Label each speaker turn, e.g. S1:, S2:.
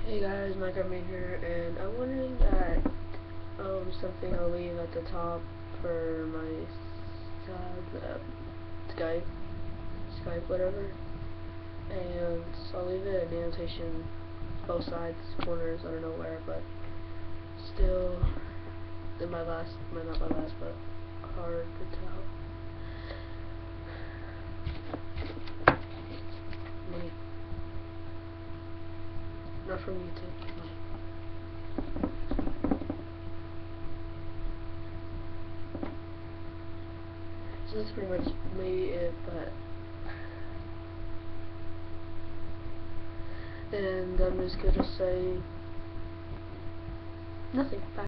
S1: Hey guys, Minecraft here, and I wanted that something I'll leave at the top for my Skype, whatever, and I'll leave it an annotation, both sides, corners, I don't know where, but still, not my last, but hard to tell. Money. Not from YouTube. Money. So that's pretty much maybe it, but and I'm just gonna say nothing. Bye.